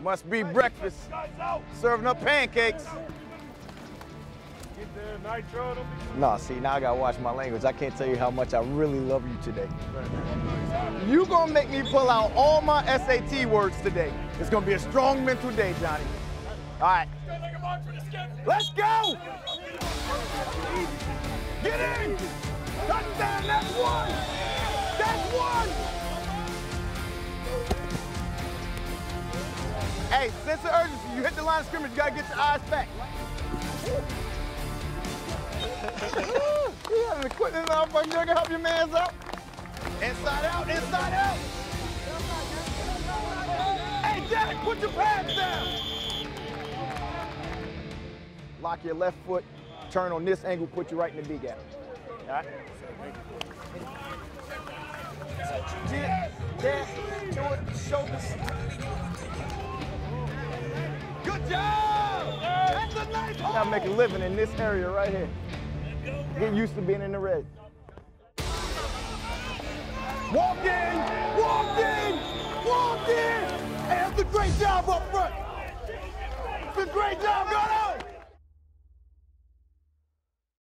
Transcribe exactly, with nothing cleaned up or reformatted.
Must be breakfast. Serving up pancakes. Nah, see, now I gotta watch my language. I can't tell you how much I really love you today. You gonna make me pull out all my S A T words today. It's gonna be a strong mental day, Johnny. All right. Let's go! Get in! Touchdown, that's one! That's one! Hey, sense of urgency. You hit the line of scrimmage, you gotta get your eyes back. You having to quit this motherfucker. You gonna help your mans out? Inside out, inside out. Hey, Jack, put your pads down. Lock your left foot, turn on this angle, put you right in the B gap. All right? Jib, dab, do it, shoulders. Good job! That's a nice hole! Gotta make a living in this area right here. Get used to being in the red. Walk in! Walk in! Walk in! Hey, that's a great job up front! It's a great job, go on!